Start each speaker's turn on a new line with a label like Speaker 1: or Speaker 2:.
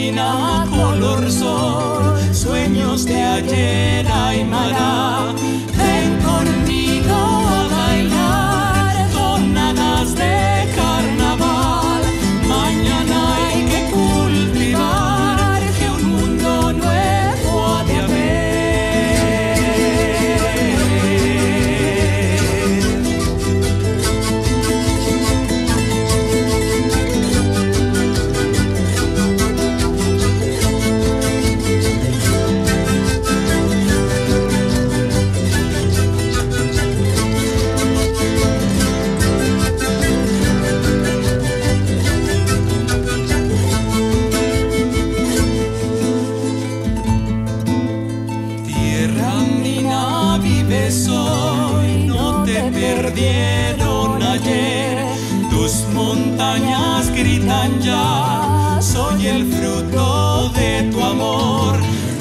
Speaker 1: andina color sol, sueños de ayer aymará. Ven conmigo a bailar, tonadas de carnaval. Mañana hay que cultivar, que un mundo nuevo ha de haber. Hoy no te perdieron ayer, tus montañas gritan ya, soy el fruto de tu amor.